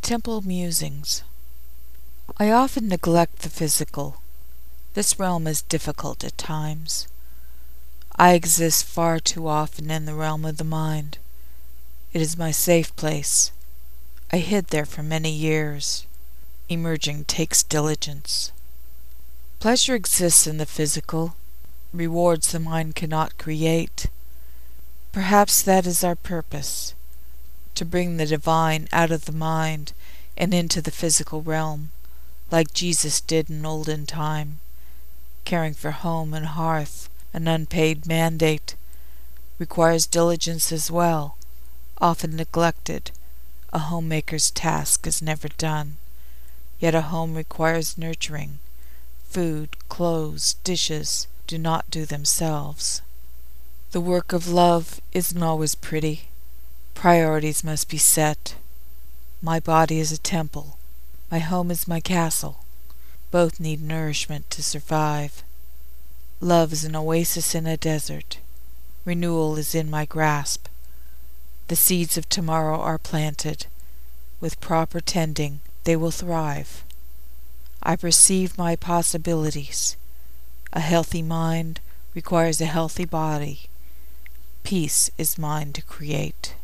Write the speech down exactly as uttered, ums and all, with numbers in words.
Temple Musings. I often neglect the physical. This realm is difficult at times. I exist far too often in the realm of the mind. It is my safe place. I hid there for many years. Emerging takes diligence. Pleasure exists in the physical, rewards the mind cannot create. Perhaps that is our purpose, to bring the divine out of the mind and into the physical realm, like Jesus did in olden time, caring for home and hearth, an unpaid mandate, requires diligence as well, often neglected. A homemaker's task is never done, yet a home requires nurturing. Food, clothes, dishes do not do themselves. The work of love isn't always pretty. Priorities must be set. My body is a temple. My home is my castle. Both need nourishment to survive. Love is an oasis in a desert. Renewal is in my grasp. The seeds of tomorrow are planted. With proper tending, they will thrive. I perceive my possibilities. A healthy mind requires a healthy body. Peace is mine to create.